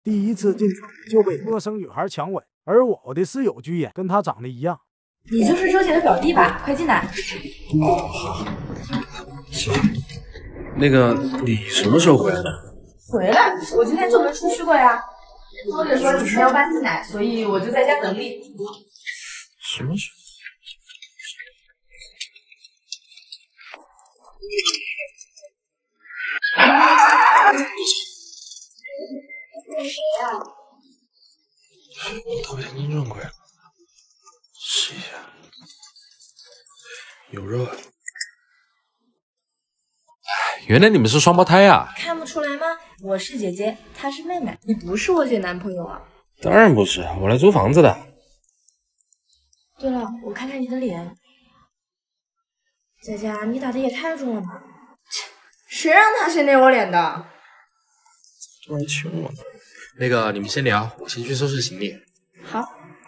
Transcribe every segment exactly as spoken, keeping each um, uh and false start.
第一次进城就被陌生女孩强吻，而我的是有居眼，跟她长得一样。 你就是周姐的表弟吧？快进来。 哦，好，谢谢。那个，你什么时候回来的？ 回来？我今天就没出去过呀。周姐说你今天要搬进来，所以我就在家等你。 什么时候？ 头已经硬润过来了，试一下，有肉啊！ 原来你们是双胞胎呀？ 看不出来吗？我是姐姐，她是妹妹。你不是我姐男朋友啊？ 当然不是，我来租房子的。 对了，我看看你的脸，佳佳，你打的也太重了吧！切，谁让他先捏我脸的？ 突然亲我呢。那个，你们先聊，我先去收拾行李。 好。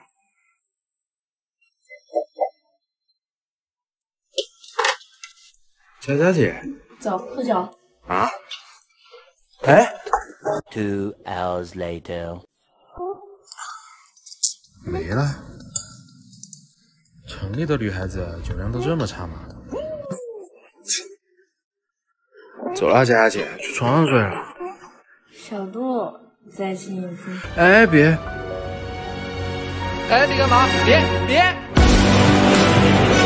佳佳姐， 走，喝酒。 啊？哎 Two hours later， 没了。城里的女孩子酒量都这么差吗？走了，佳佳姐，去床上睡了。 小杜，再亲一次。 哎，别！ 哎，你干嘛？别别！